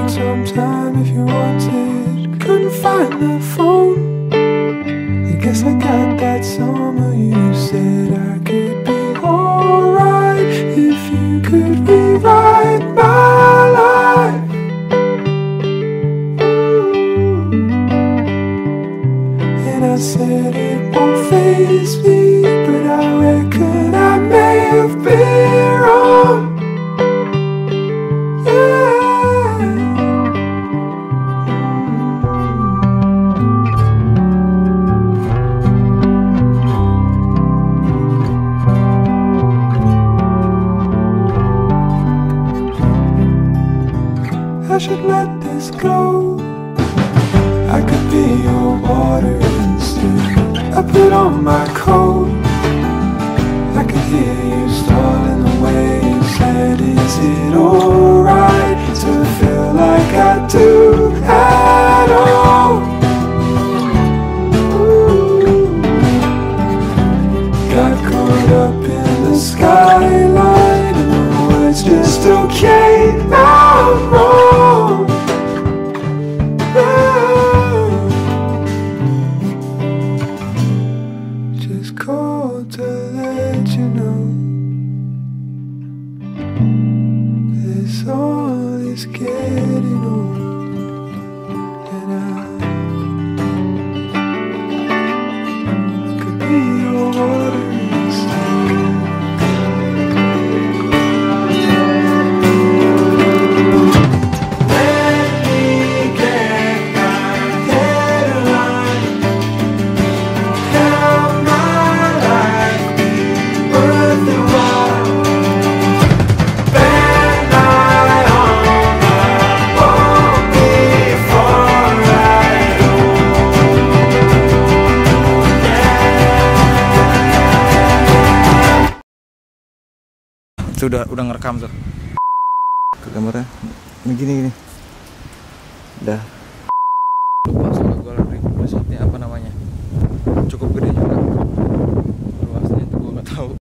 sometime if you wanted. Couldn't find the phone. I guess I got that summer. You said I could be alright if you could rewrite my life. And I said it won't faze me, but I reckon I may have been wrong. I should let this go. I could be your water instead. I put on my coat. I could hear you stalling the way you said, is it alright to feel like I do at all? Ooh. Got caught up in the skyline, and the words just okay, I'm wrong. Just called to let you know this all is getting old, and I could be your water instead. Itu udah ngerekam tuh ke gambarnya. Ini gini. Udah